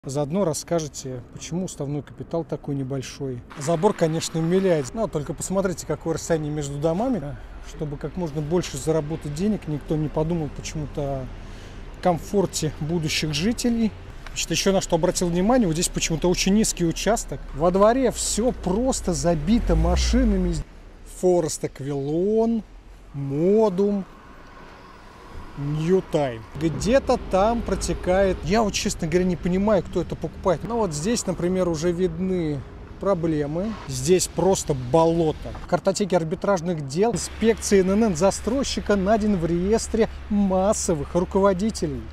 Заодно расскажете, почему уставной капитал такой небольшой. Забор, конечно, умиляет. Но только посмотрите, какое расстояние между домами. Чтобы как можно больше заработать денег, никто не подумал почему-то о комфорте будущих жителей. Значит, еще на что обратил внимание, вот здесь почему-то очень низкий участок. Во дворе все просто забито машинами. Форест Аквилон, Модум, Ньютайм. Где-то там протекает. Я вот, честно говоря, не понимаю, кто это покупает. Но вот здесь, например, уже видны проблемы. Здесь просто болото. В картотеке арбитражных дел инспекции ННН застройщика найден в реестре массовых руководителей.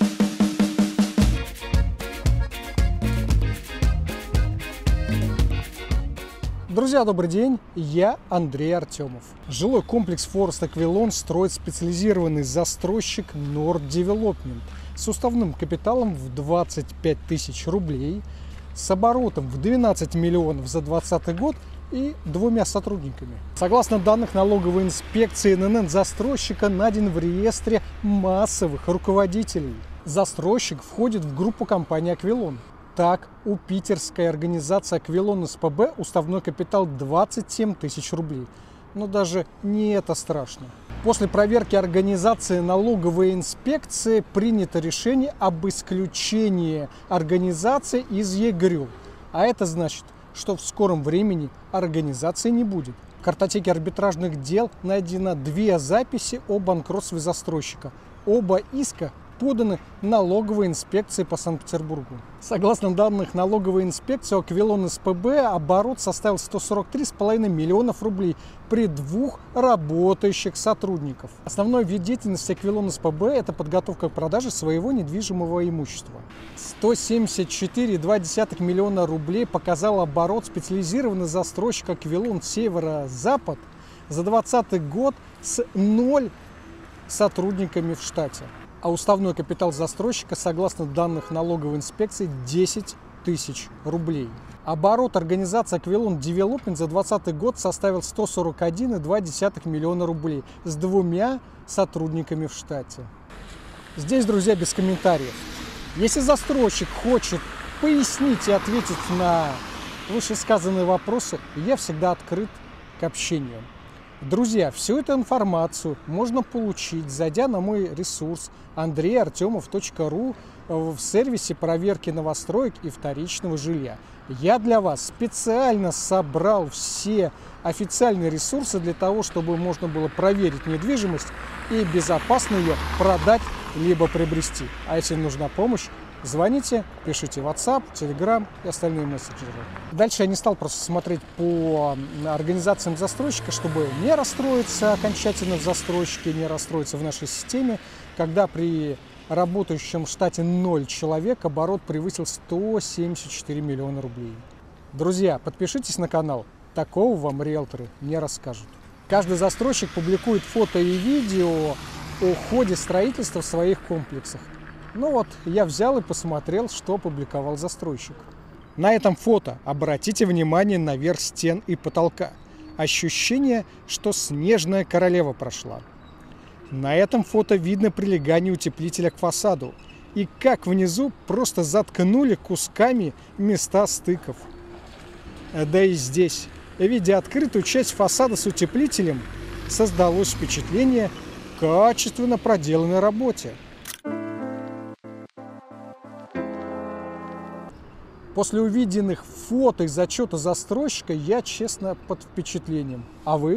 Друзья, добрый день, я Андрей Артемов. Жилой комплекс Форест Аквилон строит специализированный застройщик Nord Development с уставным капиталом в 25 тысяч рублей, с оборотом в 12 миллионов за 2020 год и 2 сотрудниками. Согласно данных налоговой инспекции ННН застройщика найден в реестре массовых руководителей. Застройщик входит в группу компании «Аквилон». Так, у питерской организации «Аквилон СПБ» уставной капитал 27 тысяч рублей. Но даже не это страшно. После проверки организации налоговой инспекции принято решение об исключении организации из ЕГРЮ. А это значит, что в скором времени организации не будет. В картотеке арбитражных дел найдено 2 записи о банкротстве застройщика. Оба иска поданы налоговой инспекции по Санкт-Петербургу. Согласно данным налоговой инспекции, у Аквилон СПБ оборот составил 143,5 миллионов рублей при 2 работающих сотрудников. Основной вид деятельности Аквилон СПБ – это подготовка к продаже своего недвижимого имущества. 174,2 миллиона рублей показал оборот специализированный застройщик Аквилон Северо-Запад за 2020 год с 0 сотрудниками в штате. А уставной капитал застройщика, согласно данных налоговой инспекции, 10 тысяч рублей. Оборот организации Аквилон Development за 2020 год составил 141,2 миллиона рублей с 2 сотрудниками в штате. Здесь, друзья, без комментариев. Если застройщик хочет пояснить и ответить на вышесказанные вопросы, я всегда открыт к общению. Друзья, всю эту информацию можно получить, зайдя на мой ресурс andreyartemov.ru в сервисе проверки новостроек и вторичного жилья. Я для вас специально собрал все официальные ресурсы для того, чтобы можно было проверить недвижимость и безопасно ее продать либо приобрести. А если нужна помощь, звоните, пишите в WhatsApp, Telegram и остальные мессенджеры. Дальше я не стал просто смотреть по организациям застройщика, чтобы не расстроиться окончательно в застройщике, не расстроиться в нашей системе, когда при работающем штате 0 человек оборот превысил 174 миллиона рублей. Друзья, подпишитесь на канал, такого вам риэлторы не расскажут. Каждый застройщик публикует фото и видео о ходе строительства в своих комплексах. Ну вот, я взял и посмотрел, что публиковал застройщик. На этом фото обратите внимание на верх стен и потолка. Ощущение, что снежная королева прошла. На этом фото видно прилегание утеплителя к фасаду. И как внизу просто заткнули кусками места стыков. Да и здесь, видя открытую часть фасада с утеплителем, создалось впечатление качественно проделанной работе. После увиденных фото из отчета застройщика я, честно, под впечатлением. А вы?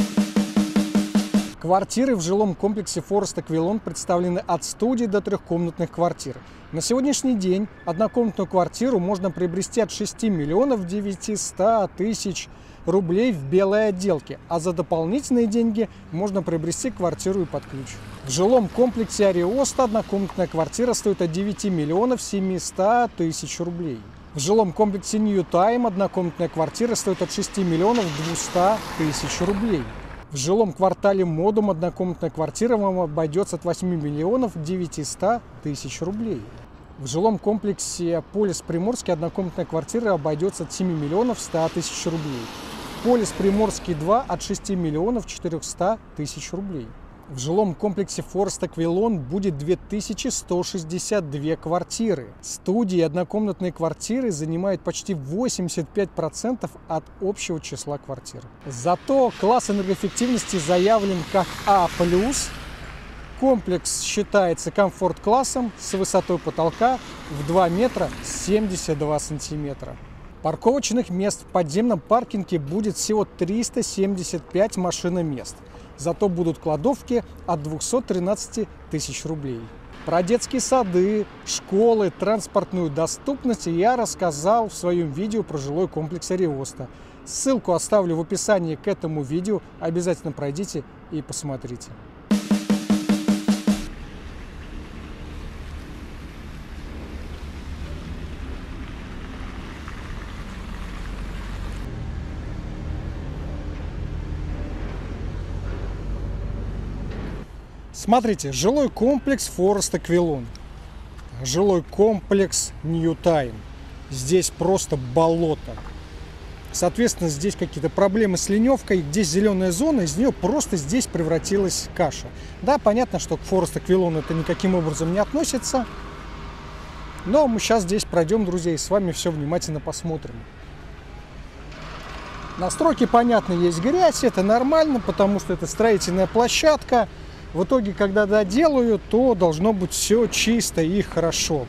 Квартиры в жилом комплексе Форест Аквилон представлены от студии до 3-комнатных квартир. На сегодняшний день однокомнатную квартиру можно приобрести от 6 миллионов 900 тысяч рублей в белой отделке, а за дополнительные деньги можно приобрести квартиру и под ключ. В жилом комплексе Ариоста однокомнатная квартира стоит от 9 миллионов 700 тысяч рублей. В жилом комплексе Ньютайм однокомнатная квартира стоит от 6 миллионов 200 тысяч рублей. В жилом квартале Модум однокомнатная квартира вам обойдется от 8 миллионов 900 тысяч рублей. В жилом комплексе Полис Приморский однокомнатная квартира обойдется от 7 миллионов 100 тысяч рублей. Полис Приморский 2 от 6 миллионов 400 тысяч рублей. В жилом комплексе Forest Aquilon будет 2162 квартиры. Студии и однокомнатные квартиры занимают почти 85% от общего числа квартир. Зато класс энергоэффективности заявлен как А+. Комплекс считается комфорт-классом с высотой потолка в 2 метра 72 сантиметра. Парковочных мест в подземном паркинге будет всего 375 машиномест. Зато будут кладовки от 213 тысяч рублей. Про детские сады, школы, транспортную доступность я рассказал в своем видео про жилой комплекс Ариоста. Ссылку оставлю в описании к этому видео. Обязательно пройдите и посмотрите. Смотрите, жилой комплекс Forest Aquilon, жилой комплекс New Time. Здесь просто болото. Соответственно, здесь какие-то проблемы с ливневкой. Здесь зеленая зона, из нее просто здесь превратилась каша. Да, понятно, что к Forest Aquilon это никаким образом не относится. Но мы сейчас здесь пройдем, друзья, и с вами все внимательно посмотрим. На стройке, понятно, есть грязь, это нормально, потому что это строительная площадка. В итоге, когда доделают, то должно быть все чисто и хорошо.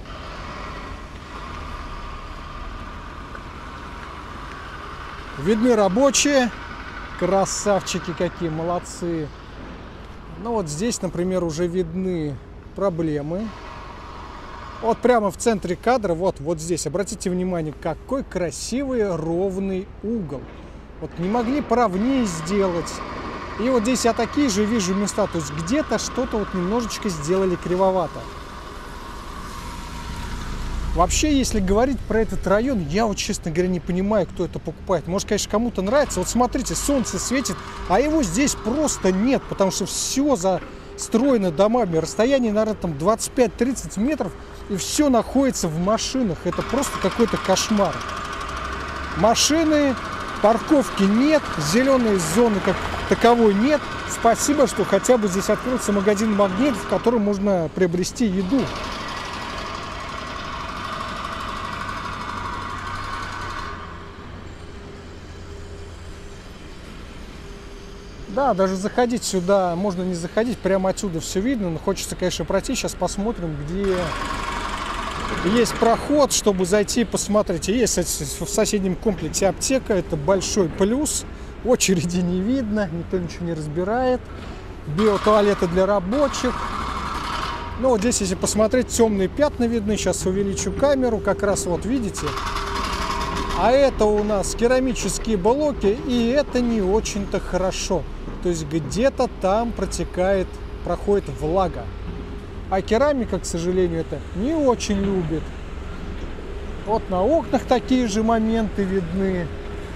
Видны рабочие. Красавчики какие, молодцы. Ну вот здесь, например, уже видны проблемы. Вот прямо в центре кадра, вот здесь, обратите внимание, какой красивый ровный угол. Вот не могли поровнее сделать. И вот здесь я такие же вижу места, то есть где-то что-то вот немножечко сделали кривовато. Вообще, если говорить про этот район, я вот, честно говоря, не понимаю, кто это покупает. Может, конечно, кому-то нравится. Вот смотрите, солнце светит, а его здесь просто нет, потому что все застроено домами. Расстояние, наверное, там 25-30 метров, и все находится в машинах. Это просто какой-то кошмар. Машины... Парковки нет, зеленой зоны как таковой нет. Спасибо, что хотя бы здесь открылся магазин «Магнит», в котором можно приобрести еду. Да, даже заходить сюда можно не заходить, прямо отсюда все видно. Но хочется, конечно, пройти. Сейчас посмотрим, где есть проход, чтобы зайти и посмотреть. Есть в соседнем комплексе аптека, это большой плюс. Очереди не видно, никто ничего не разбирает. Биотуалеты для рабочих. Ну вот здесь, если посмотреть, темные пятна видны. Сейчас увеличу камеру, как раз вот видите. А это у нас керамические блоки, и это не очень-то хорошо. То есть где-то там проходит влага. А керамика, к сожалению, это не очень любит. Вот на окнах такие же моменты видны.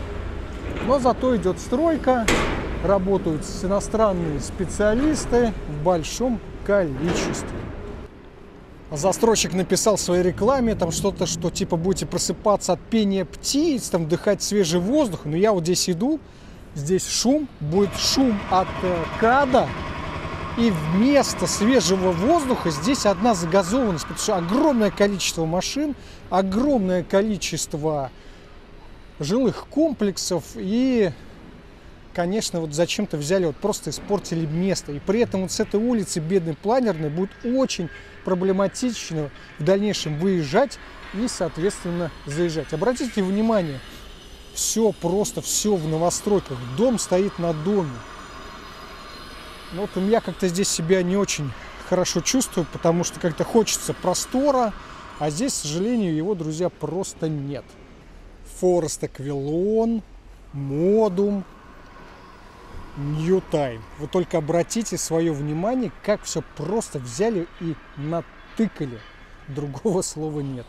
Но зато идет стройка, работают иностранные специалисты в большом количестве. Застройщик написал в своей рекламе там что-то, что типа будете просыпаться от пения птиц, там вдыхать свежий воздух. Но я вот здесь иду, здесь шум, будет шум от КАДа. И вместо свежего воздуха здесь одна загазованность, потому что огромное количество машин, огромное количество жилых комплексов. И, конечно, вот зачем-то взяли, вот просто испортили место. И при этом вот с этой улицы бедной Планерной будет очень проблематично в дальнейшем выезжать и, соответственно, заезжать. Обратите внимание, все просто, все в новостройках. Дом стоит на доме. Вот я как-то здесь себя не очень хорошо чувствую, потому что как-то хочется простора, а здесь, к сожалению, его, друзья, просто нет. Forest Aquilon, Modum, New Time. Вы только обратите свое внимание, как все просто взяли и натыкали. Другого слова нет.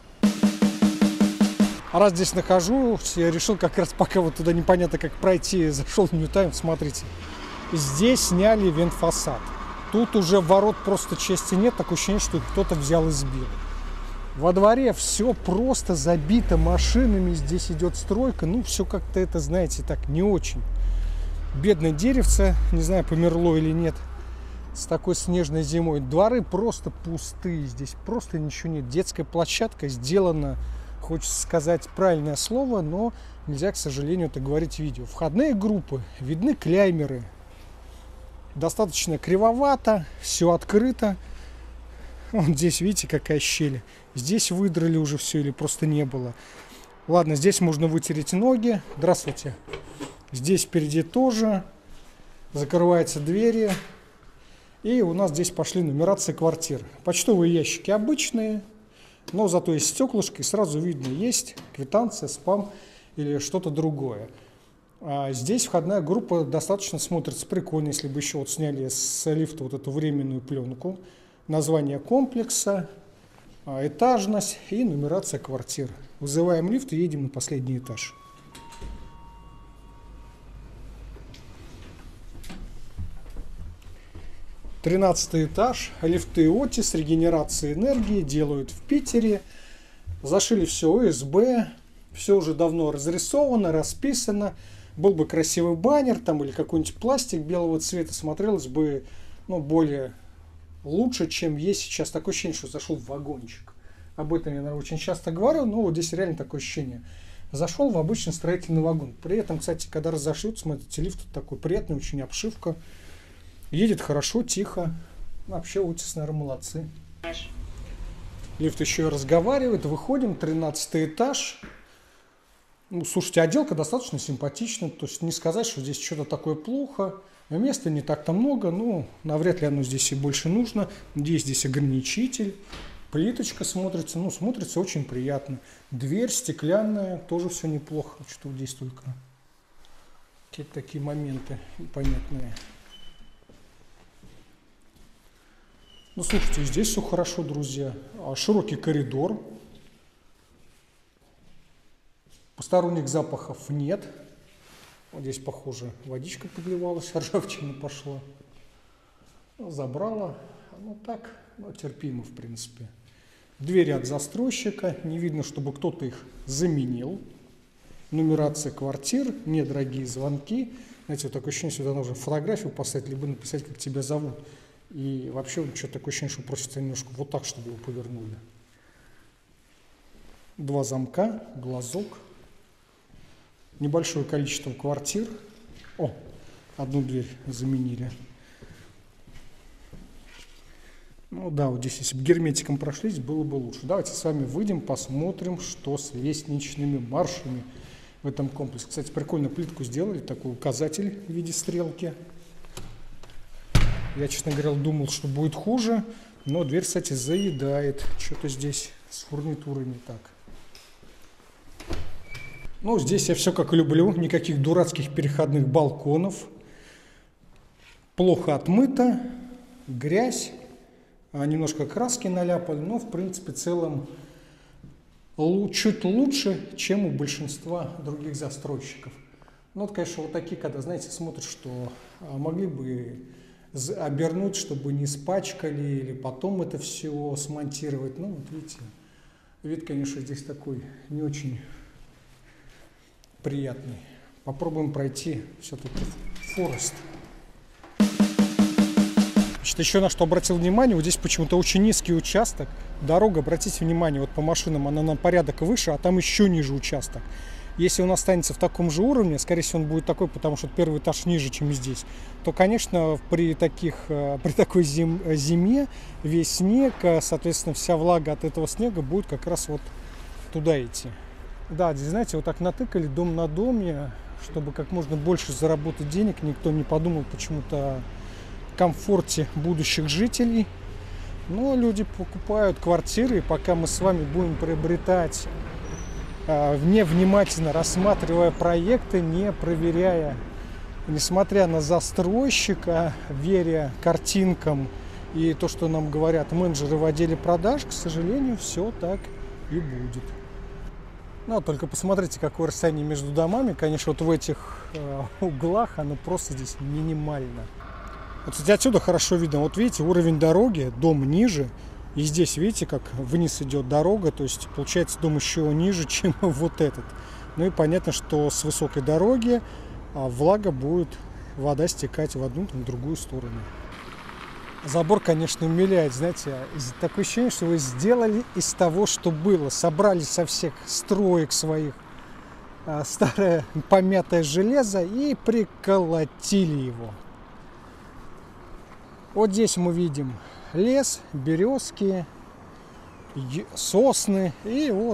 А раз здесь нахожусь, я решил как раз, пока вот туда непонятно как пройти, зашел в New Time, смотрите. Здесь сняли вентфасад. Тут уже ворот просто части нет, такое ощущение, что их кто-то взял и сбил. Во дворе все просто забито машинами, здесь идет стройка, ну все как-то это, знаете, так не очень. Бедное деревце, не знаю, померло или нет. с такой снежной зимой. Дворы просто пустые, здесь просто ничего нет. Детская площадка сделана, хочется сказать правильное слово, но нельзя, к сожалению, это говорить в видео. Входные группы, видны клеймеры. Достаточно кривовато, все открыто. Вот здесь, видите, какая щель. Здесь выдрали уже все или просто не было. Ладно, здесь можно вытереть ноги. Здравствуйте. Здесь впереди тоже. Закрываются двери. И у нас здесь пошли нумерации квартир. Почтовые ящики обычные, но зато есть стеклышко, и сразу видно, есть квитанция, спам или что-то другое. А здесь входная группа достаточно смотрится прикольно, если бы еще вот сняли с лифта вот эту временную пленку. Название комплекса, этажность и нумерация квартир. Вызываем лифт и едем на последний этаж. Тринадцатый этаж. Лифты Otis, регенерация энергии делают в Питере. Зашили все ОСБ. Все уже давно разрисовано, расписано. Был бы красивый баннер там или какой-нибудь пластик белого цвета, смотрелось бы более лучше, чем есть сейчас. Такое ощущение, что зашел в вагончик. Об этом я, наверное, очень часто говорю, но вот здесь реально такое ощущение. Зашел в обычный строительный вагон. При этом, кстати, когда разошьют, смотрите, лифт такой приятный, очень обшивка. Едет хорошо, тихо. Вообще, Otis, наверное, молодцы. Лифт еще и разговаривает. Выходим, 13 этаж. Ну, слушайте, отделка достаточно симпатичная. То есть не сказать, что здесь что-то такое плохо. Места не так-то много. Ну, навряд ли оно здесь и больше нужно. Есть здесь ограничитель. Плиточка смотрится. Ну, смотрится очень приятно. Дверь стеклянная. Тоже все неплохо. Что здесь только какие-то такие моменты непонятные. Ну, слушайте, здесь все хорошо, друзья. Широкий коридор. Посторонних запахов нет. Вот здесь, похоже, водичка подливалась, ржавчина пошла. Забрала. Ну, так, терпимо, в принципе. Двери от застройщика. Не видно, чтобы кто-то их заменил. Нумерация квартир. Недорогие звонки. Знаете, вот такое ощущение, сюда нужно фотографию поставить, либо написать, как тебя зовут. И вообще вот что-то такое ощущение, что просится немножко вот так, чтобы его повернули. Два замка, глазок. Небольшое количество квартир. О, одну дверь заменили. Ну да, вот здесь, если бы герметиком прошлись, было бы лучше. Давайте с вами выйдем, посмотрим, что с лестничными маршами в этом комплексе. Кстати, прикольно плитку сделали, такой указатель в виде стрелки. Я, честно говоря, думал, что будет хуже, но дверь, кстати, заедает. Что-то здесь с фурнитурой не так. Ну, здесь я все как люблю. Никаких дурацких переходных балконов. Плохо отмыто. Грязь. Немножко краски наляпали. Но, в принципе, в целом чуть лучше, чем у большинства других застройщиков. Ну, вот, конечно, вот такие, когда, знаете, смотришь, что могли бы обернуть, чтобы не испачкали, или потом это все смонтировать. Ну, вот видите, вид, конечно, здесь такой не очень приятный. Попробуем пройти все-таки Форест. Значит, еще на что обратил внимание, вот здесь почему-то очень низкий участок. Дорога, обратите внимание, вот по машинам она на порядок выше, а там еще ниже участок. Если он останется в таком же уровне, скорее всего, он будет такой, потому что первый этаж ниже, чем здесь, то, конечно, при такой зиме весь снег, соответственно, вся влага от этого снега будет как раз вот туда идти. Да, здесь, знаете, вот так натыкали дом на доме, чтобы как можно больше заработать денег. Никто не подумал почему-то о комфорте будущих жителей. Но люди покупают квартиры, и пока мы с вами будем приобретать, невнимательно рассматривая проекты, не проверяя, несмотря на застройщика, веря картинкам и то, что нам говорят менеджеры в отделе продаж, к сожалению, все так и будет. Ну, только посмотрите, какое расстояние между домами. Конечно, вот в этих углах оно просто здесь минимально. Вот, кстати, отсюда хорошо видно. Вот видите, уровень дороги, дом ниже. И здесь, видите, как вниз идет дорога, то есть получается дом еще ниже, чем вот этот. Ну и понятно, что с высокой дороги влага будет, вода стекать в одну, в другую сторону. Забор, конечно, умиляет, знаете, такое ощущение, что вы сделали из того, что было. Собрали со всех строек своих старое помятое железо и приколотили его. Вот здесь мы видим лес, березки, сосны, и вот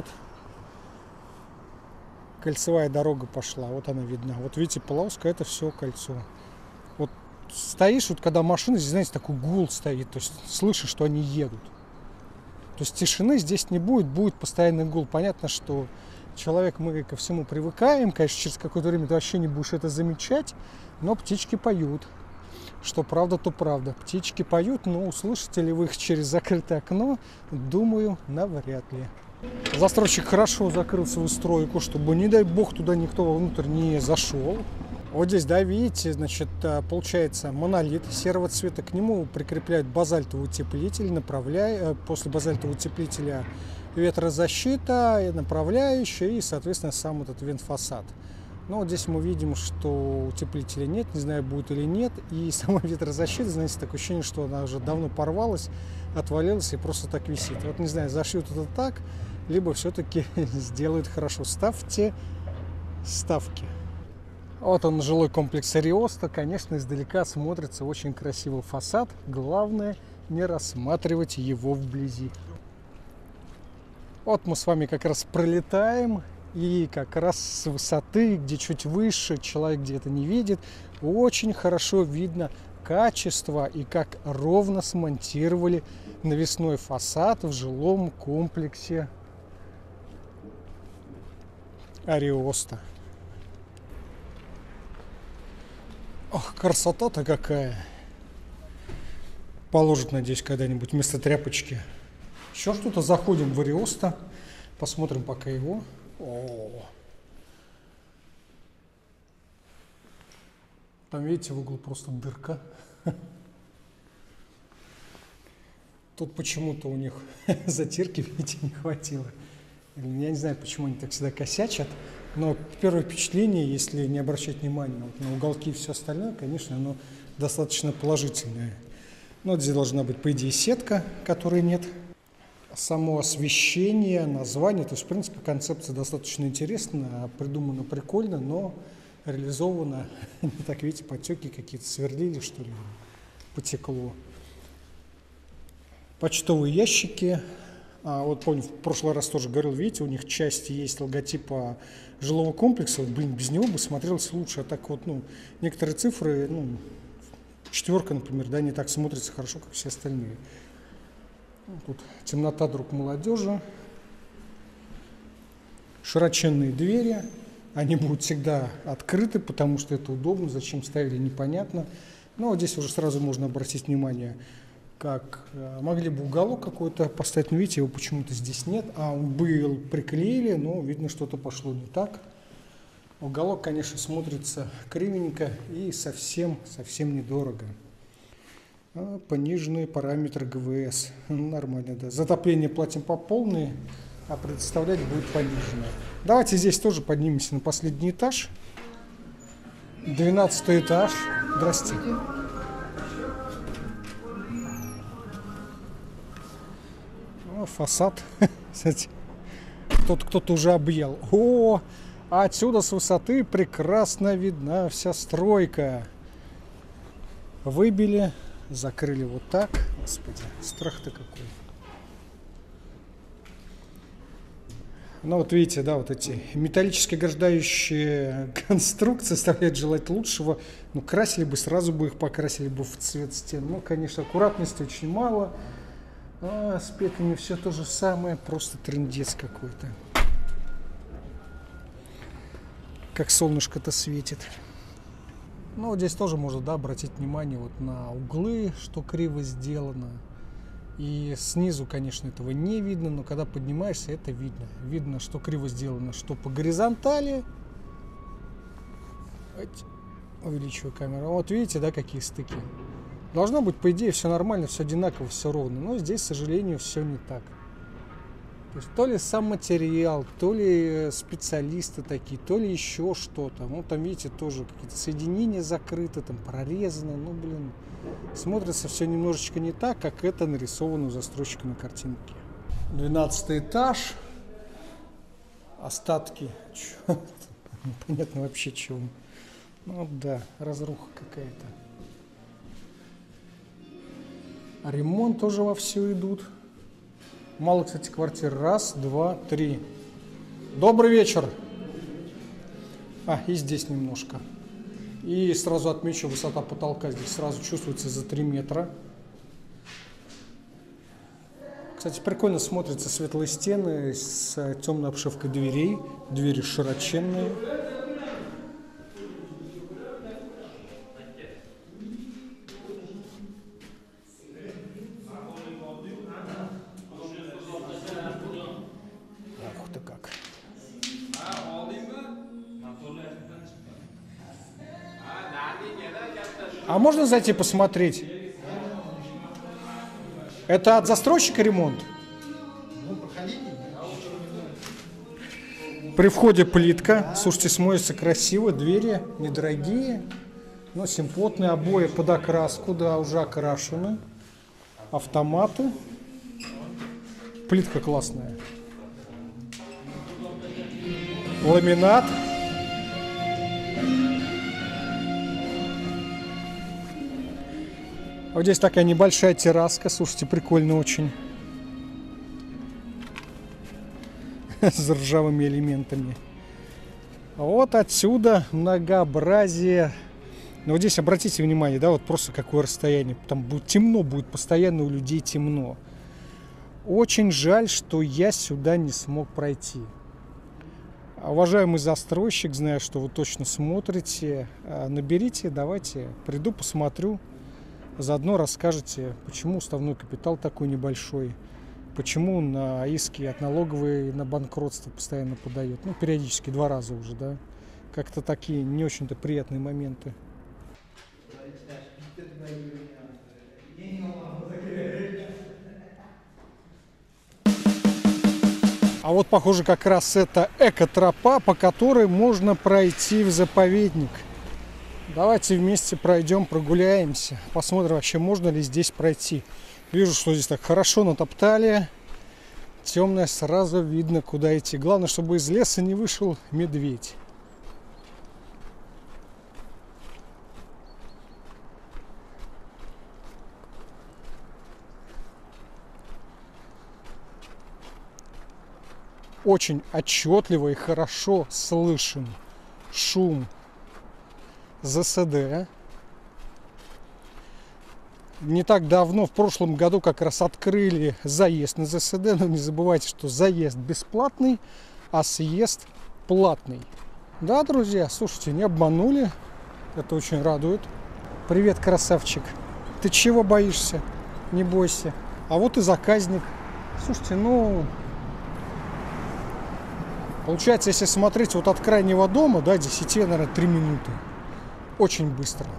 кольцевая дорога пошла, вот она видна. Вот видите, полоска, это все кольцо. Вот стоишь, вот когда машина, здесь, знаете, такой гул стоит, то есть слышишь, что они едут. То есть тишины здесь не будет, будет постоянный гул. Понятно, что человек, мы ко всему привыкаем, конечно, через какое-то время ты вообще не будешь это замечать, но птички поют. Что правда, то правда. Птички поют, но услышите ли вы их через закрытое окно, думаю, навряд ли. Застройщик хорошо закрыл свою стройку, чтобы, не дай бог, туда никто внутрь не зашел. Вот здесь, да, видите, значит, получается монолит серого цвета. К нему прикрепляют базальтовый утеплитель, после базальтового утеплителя ветрозащита, направляющая и, соответственно, сам этот вентфасад. Но вот здесь мы видим, что утеплителя нет, не знаю, будет или нет. И сама ветрозащита, знаете, такое ощущение, что она уже давно порвалась, отвалилась и просто так висит. Вот не знаю, зашьют это так, либо все-таки сделают хорошо. Ставьте ставки. Вот он, жилой комплекс Ариоста. Конечно, издалека смотрится очень красивый фасад. Главное, не рассматривать его вблизи. Вот мы с вами как раз пролетаем. И как раз с высоты, где чуть выше, человек где-то не видит, очень хорошо видно качество и как ровно смонтировали навесной фасад в жилом комплексе Ариоста. Ох, красота-то какая! Положит, надеюсь, когда-нибудь вместо тряпочки. Еще что-то, заходим в Ариоста, посмотрим пока его. О, там, видите, в углу просто дырка. Тут почему-то у них затирки, видите, не хватило. Я не знаю, почему они так всегда косячат, но первое впечатление, если не обращать внимания вот на уголки и все остальное, конечно, оно достаточно положительное. Но вот здесь должна быть, по идее, сетка, которой нет. Само освещение, название, то есть, в принципе, концепция достаточно интересная, придумана прикольно, но реализована, не так, видите, потеки какие-то сверлили, что ли, потекло. Почтовые ящики. Вот помню, в прошлый раз тоже говорил, видите, у них часть есть логотипа жилого комплекса, вот, блин, без него бы смотрелось лучше, а так вот, ну, некоторые цифры, ну, 4, например, да, не так смотрится хорошо, как все остальные. Тут темнота, друг молодежи, широченные двери, они будут всегда открыты, потому что это удобно, зачем ставили, непонятно. Но вот здесь уже сразу можно обратить внимание, как могли бы уголок какой-то поставить, но видите, его почему-то здесь нет, а он был, приклеили, но видно, что-то пошло не так. Уголок, конечно, смотрится кривенько и совсем недорого. Пониженные параметры ГВС. Нормально, да. Затопление платим по полной, а предоставлять будет пониженное. Давайте здесь тоже поднимемся на последний этаж. 12 этаж. Здрасте. Фасад. Кстати, кто-то уже объел. О, а отсюда с высоты прекрасно видна вся стройка. Выбили. Закрыли вот так. Господи, страх-то какой. Ну вот видите, да, вот эти металлические ограждающие конструкции оставляют желать лучшего. Ну, красили бы, сразу бы их покрасили бы в цвет стен. Ну, конечно, аккуратности очень мало. А с петлями все то же самое, просто трындец какой-то. Как солнышко-то светит. Ну, вот здесь тоже можно, да, обратить внимание вот на углы, что криво сделано. И снизу, конечно, этого не видно, но когда поднимаешься, это видно. Видно, что криво сделано, что по горизонтали. Увеличиваю камеру. Вот видите, да, какие стыки. Должно быть, по идее, все нормально, все одинаково, все ровно. Но здесь, к сожалению, все не так. То есть то ли сам материал, то ли специалисты такие, то ли еще что-то. Ну, там, видите, тоже какие-то соединения закрыты, там прорезаны. Ну, блин, смотрится все немножечко не так, как это нарисовано у застройщика на картинке. 12 этаж. Остатки. Непонятно вообще чего. Ну да, разруха какая-то. А ремонт тоже вовсю идут. Мало, кстати, квартир. Раз, два, три. Добрый вечер. И здесь немножко. И сразу отмечу, высота потолка здесь сразу чувствуется за 3 метра. Кстати, прикольно смотрятся светлые стены с темной обшивкой дверей. Двери широченные. Ух ты как. А можно зайти посмотреть? Это от застройщика ремонт? При входе плитка. Слушайте, смоется красиво. Двери недорогие, но симпотные. Обои под окраску, да, уже окрашены. Автоматы. Плитка классная. Ламинат. Вот здесь такая небольшая терраска. Слушайте, прикольно очень. С ржавыми элементами. Вот отсюда многообразие. Но вот здесь обратите внимание, да, вот просто какое расстояние. Там будет темно, будет постоянно у людей темно. Очень жаль, что я сюда не смог пройти. Уважаемый застройщик, знаю, что вы точно смотрите. Наберите, давайте, приду, посмотрю. Заодно расскажете, почему уставной капитал такой небольшой. Почему на иски от налоговой на банкротство постоянно подает. Ну, периодически, 2 раза уже, да. Как-то такие не очень-то приятные моменты. А вот, похоже, как раз это экотропа, по которой можно пройти в заповедник. Давайте вместе пройдем, прогуляемся. Посмотрим, вообще можно ли здесь пройти. Вижу, что здесь так хорошо натоптали. Темное, сразу видно, куда идти. Главное, чтобы из леса не вышел медведь. Очень отчетливо и хорошо слышен шум ЗСД. Не так давно, в прошлом году, как раз открыли заезд на ЗСД, но не забывайте, что заезд бесплатный, а съезд платный. Да, друзья, слушайте, не обманули, это очень радует. Привет, красавчик. Ты чего боишься? Не бойся. А вот и заказник. Слушайте, ну, получается, если смотреть вот от крайнего дома, да, 10, наверное, 3 минуты. Очень быстро.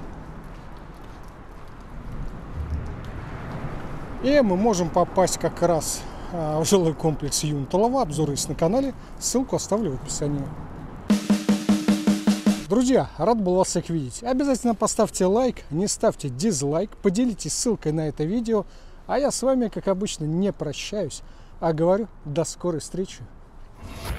И мы можем попасть как раз в жилой комплекс Юнталова. Обзор есть на канале. Ссылку оставлю в описании. Друзья, рад был вас всех видеть. Обязательно поставьте лайк, не ставьте дизлайк. Поделитесь ссылкой на это видео. А я с вами, как обычно, не прощаюсь, а говорю до скорой встречи.